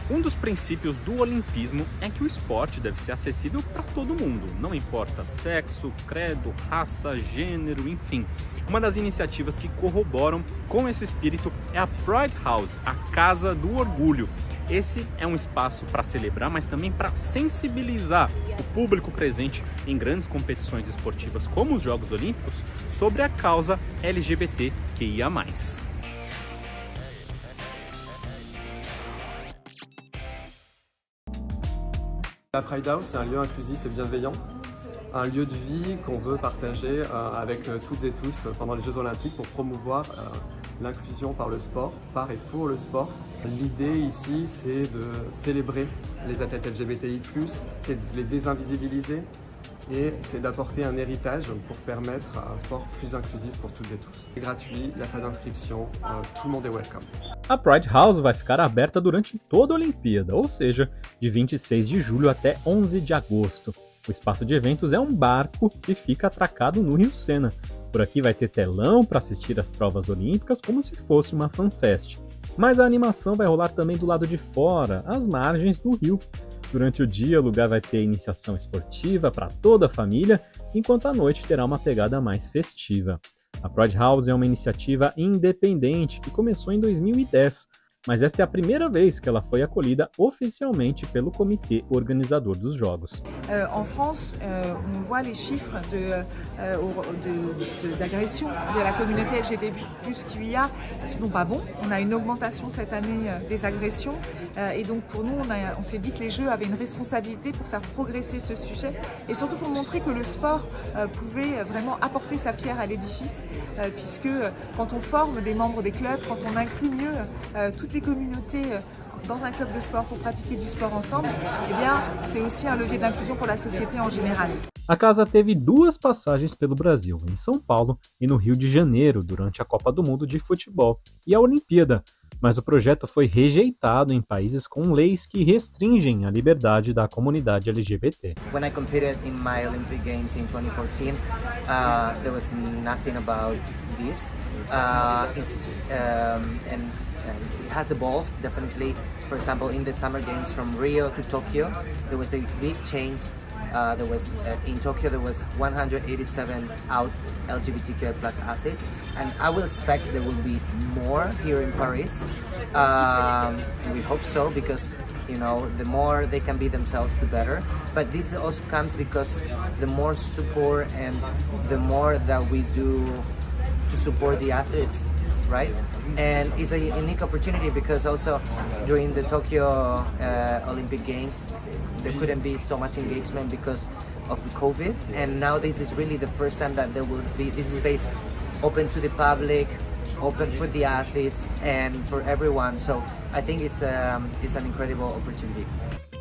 Um dos princípios do olimpismo é que o esporte deve ser acessível para todo mundo, não importa sexo, credo, raça, gênero, enfim. Uma das iniciativas que corroboram com esse espírito é a Pride House, a Casa do Orgulho. Esse é um espaço para celebrar, mas também para sensibilizar o público presente em grandes competições esportivas como os Jogos Olímpicos sobre a causa LGBTQIA+. La Pride House, c'est un lieu inclusif et bienveillant, un lieu de vie qu'on veut partager avec toutes et tous pendant les Jeux Olympiques pour promouvoir l'inclusion par le sport, par et pour le sport. L'idée ici, c'est de célébrer les athlètes LGBTI+, c'est de les désinvisibiliser et c'est d'apporter un héritage pour permettre un sport plus inclusif pour toutes et tous. C'est gratuit, il n'y a pas d'inscription, tout le monde est welcome. A Pride House vai ficar aberta durante toda a Olimpíada, ou seja, de 26 de julho até 11 de agosto. O espaço de eventos é um barco que fica atracado no Rio Sena. Por aqui vai ter telão para assistir às provas olímpicas como se fosse uma fanfest. Mas a animação vai rolar também do lado de fora, às margens do rio. Durante o dia, o lugar vai ter iniciação esportiva para toda a família, enquanto à noite terá uma pegada mais festiva. A Pride House é uma iniciativa independente que começou em 2010, mas esta é a primeira vez que ela foi acolhida oficialmente pelo comitê organizador dos Jogos. En France, on voit les chiffres d'agression de la communauté LGBTQIA sont pas bons. On a une augmentation cette année des agressions et donc pour nous, on s'est dit que les Jeux avaient une responsabilité pour faire progresser ce sujet et surtout pour montrer que le sport pouvait vraiment apporter sa pierre à l'édifice puisque quand on forme des membres des clubs, quand on inclut mieux toutes les communautés dans un club de sport pour pratiquer du sport ensemble, eh bien, c'est aussi un levier d'inclusion pour la société en général. A casa teve duas passagens pelo Brasil, em São Paulo e no Rio de Janeiro, durante a Copa do Mundo de Futebol e a Olimpíada, mas o projeto foi rejeitado em países com leis que restringem a liberdade da comunidade LGBT. When I competed in my Olympic Games in 2014, there was nothing about this, and it has evolved definitely. For example, in the Summer Games from Rio to Tokyo, there was a big change. In Tokyo there was 187 out LGBTQI+ athletes, and I will expect there will be more here in Paris. We hope so, because you know, the more they can be themselves, the better. But this also comes because the more support and the more that we do to support the athletes, right? And it's a unique opportunity because also during the Tokyo Olympic Games there couldn't be so much engagement because of the COVID, and now this is really the first time that there will be this space open to the public, open for the athletes and for everyone. So I think it's an incredible opportunity.